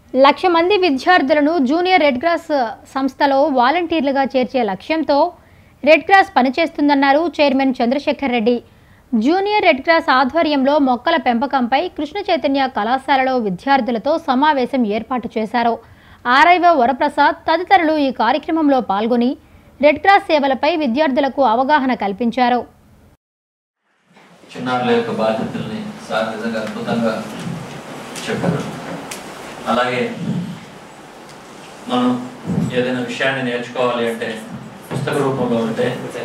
1,00,000 మంది విద్యార్థులను junior red cross సంస్థలో వాలంటీర్లుగా చేర్చే లక్ష్యంతో రెడ్ క్రాస్ పనిచేస్తుందన్నారు chairman Chandrasekhar Reddy. Junior red cross ఆధ్వర్యంలో మొక్కల పెంపకంపై కృష్ణ చైతన్య కళాశాలలో విద్యార్థులతో సమావేశం ఏర్పాటు చేశారు. ఆర్ఐఓ వరప్రసాద్ తదితరులు ఈ కార్యక్రమంలో పాల్గొని రెడ్ క్రాస్ సేవలపై విద్యార్థులకు అవగాహన కల్పించారు. చిన్నారుల యొక్క బాధ్యతల్ని సార్ నిజంగా అద్భుతంగా చెప్పారు. అలాగే మనం ఏదైనా విషయాన్ని నేర్చుకోవాలి అంటే పుస్తక రూపంలో ఉంటే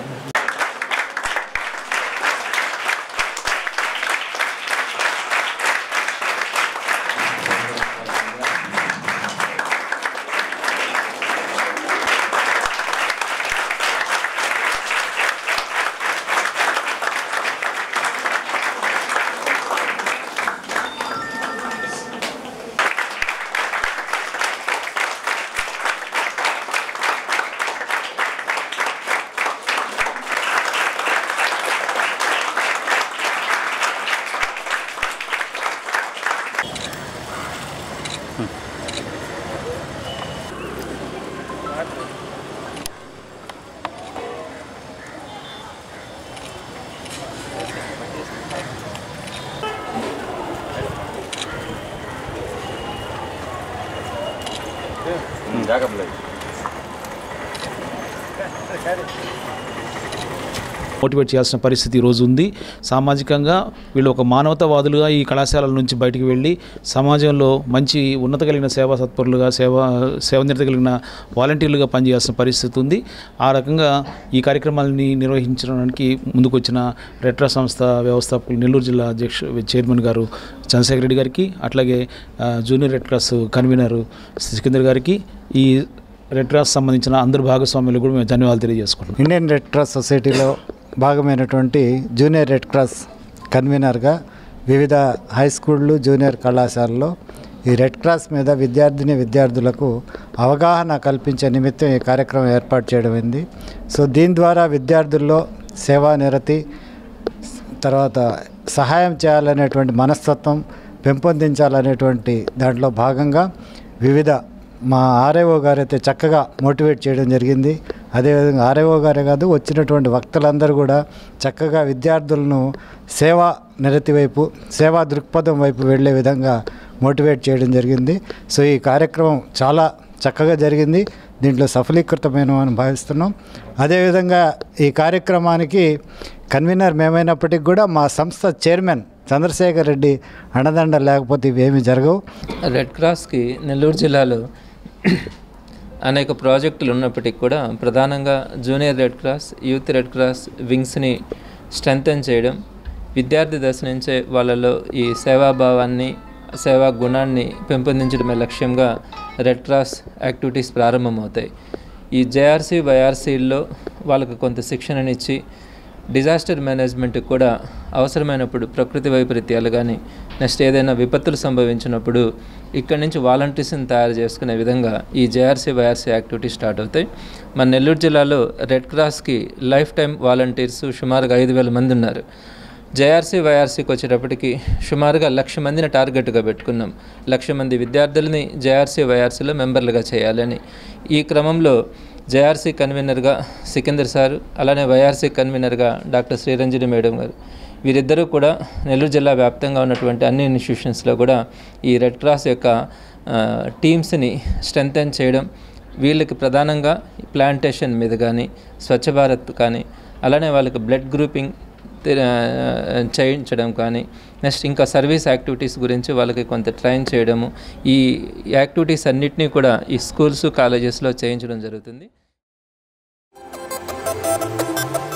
మోటివేట్ చేయాల్సిన పరిస్థితి ఈరోజు ఉంది. సామాజికంగా వీళ్ళు ఒక మానవతావాదులుగా ఈ కళాశాలల నుంచి బయటికి వెళ్ళి సమాజంలో మంచి ఉన్నత కలిగిన సేవా సత్పరులుగా సేవనిరత కలిగిన వాలంటీర్లుగా పనిచేయాల్సిన పరిస్థితి ఉంది. ఆ రకంగా ఈ కార్యక్రమాలని నిర్వహించడానికి ముందుకు వచ్చిన రెడ్ క్రాస్ సంస్థ వ్యవస్థాపకులు నెల్లూరు జిల్లా చైర్మన్ గారు చంద్రశేఖర్ రెడ్డి గారికి, అట్లాగే junior red cross convener Sikandar గారికి, ఈ రెడ్ క్రాస్ సంబంధించిన అందరు భాగస్వాములు కూడా మేము ధన్యవాదాలు తెలియజేసుకుంటున్నాం. ఇండియన్ రెడ్ క్రాస్ సొసైటీలో భాగమైనటువంటి జూనియర్ రెడ్ క్రాస్ కన్వీనర్గా వివిధ హై స్కూళ్ళు జూనియర్ కళాశాలలో ఈ రెడ్ క్రాస్ మీద విద్యార్థులకు అవగాహన కల్పించే నిమిత్తం ఈ కార్యక్రమం ఏర్పాటు చేయడం అయింది. సో దీని ద్వారా విద్యార్థుల్లో సేవానిరతి, తర్వాత సహాయం చేయాలనేటువంటి మనస్తత్వం పెంపొందించాలనేటువంటి దాంట్లో భాగంగా వివిధ మా ఆర్ఐఓ గారు అయితే చక్కగా మోటివేట్ చేయడం జరిగింది. అదేవిధంగా ఆర్ఐఓ గారే కాదు, వచ్చినటువంటి వక్తలందరూ కూడా చక్కగా విద్యార్థులను సేవా నిరతి వైపు, సేవా దృక్పథం వైపు వెళ్ళే విధంగా మోటివేట్ చేయడం జరిగింది. సో ఈ కార్యక్రమం చాలా చక్కగా జరిగింది. దీంట్లో సఫలీకృతమైన భావిస్తున్నాం. అదేవిధంగా ఈ కార్యక్రమానికి కన్వీనర్ మేమైనప్పటికీ కూడా మా సంస్థ చైర్మన్ చంద్రశేఖర్ రెడ్డి అండదండ లేకపోతే ఇవేమీ జరగవు. రెడ్ క్రాస్కి నెల్లూరు జిల్లాలో అనేక ప్రాజెక్టులు ఉన్నప్పటికీ కూడా ప్రధానంగా junior red cross, youth red cross వింగ్స్ని స్ట్రెంథెన్ చేయడం, విద్యార్థి దశ నుంచే వాళ్ళలో ఈ సేవాభావాన్ని, సేవా గుణాన్ని పెంపొందించడమే లక్ష్యంగా రెడ్ క్రాస్ యాక్టివిటీస్ ప్రారంభమవుతాయి. ఈ జేఆర్సీ వైఆర్సీల్లో వాళ్ళకు కొంత శిక్షణనిచ్చి డిజాస్టర్ మేనేజ్మెంట్కి కూడా అవసరమైనప్పుడు ప్రకృతి వైపరీత్యాలు కానీ, నెక్స్ట్ ఏదైనా విపత్తులు సంభవించినప్పుడు ఇక్కడి నుంచి వాలంటీర్స్ని తయారు చేసుకునే విధంగా ఈ జేఆర్సీ వైఆర్సీ యాక్టివిటీ స్టార్ట్ అవుతాయి. మన నెల్లూరు జిల్లాలో రెడ్ క్రాస్కి లైఫ్ టైం వాలంటీర్స్ సుమారుగా 5,000 మంది ఉన్నారు. జేఆర్సీ వైఆర్సీకి వచ్చేటప్పటికి సుమారుగా 1,00,000 మందిని టార్గెట్గా పెట్టుకున్నాం. 1,00,000 మంది విద్యార్థులని జేఆర్సీ వైఆర్సీలో మెంబర్లుగా చేయాలని. ఈ క్రమంలో జేఆర్సీ కన్వీనర్గా సికిందర్ సారు, అలానే వైఆర్సీ కన్వీనర్గా డాక్టర్ శ్రీరంజని మేడం గారు, వీరిద్దరూ కూడా నెల్లూరు జిల్లా వ్యాప్తంగా ఉన్నటువంటి అన్ని ఇన్స్టిట్యూషన్స్లో కూడా ఈ రెడ్ క్రాస్ యొక్క టీమ్స్ని స్ట్రెంథెన్ చేయడం, వీళ్ళకి ప్రధానంగా ప్లాంటేషన్ మీద కానీ, స్వచ్ఛ భారత్ కానీ, అలానే వాళ్ళకి బ్లడ్ గ్రూపింగ్ చేయించడం కానీ, నెక్స్ట్ ఇంకా సర్వీస్ యాక్టివిటీస్ గురించి వాళ్ళకి కొంత ట్రైన్ చేయడము, ఈ యాక్టివిటీస్ అన్నిటినీ కూడా ఈ స్కూల్స్ కాలేజెస్లో చేయించడం జరుగుతుంది.